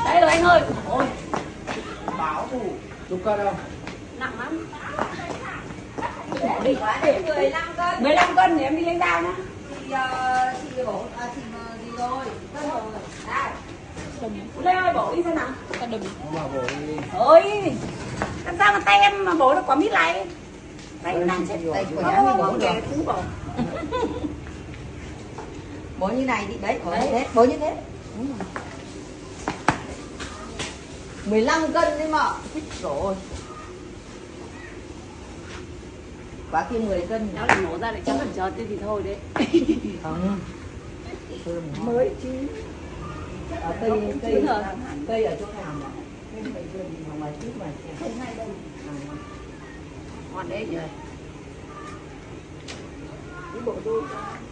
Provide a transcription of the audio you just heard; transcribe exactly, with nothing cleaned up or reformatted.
Đây rồi anh ơi. Ôi. Báo thủ. Chục cân đâu? Nặng lắm. Đi mười lăm cân. mười lăm cân thì em đi lấy dao nhá. Chị chị bổ à chị gì rồi? Cân rồi. Đây. Lê ơi bổ đi xem nào. Nó bảo bổ đi. Ôi. Làm sao mà tay em mà bổ được quả mít này? Tay em đang chết. Đây của Không nhà không mình bổ không được. để cú bổ. Bố như này đi đấy, bố như thế, bố như thế. mười lăm cân đấy mà. Thích rồi. Quá kia mười cân. Nó lại nổ ra để chấm phần tròn thì thôi đấy. Không. Mới chứ. Ở cây cây cây ở chỗ nào mà. Ngoài trước mà. Không hay đâu. Ngon đấy nhỉ. Đi bộ đôi.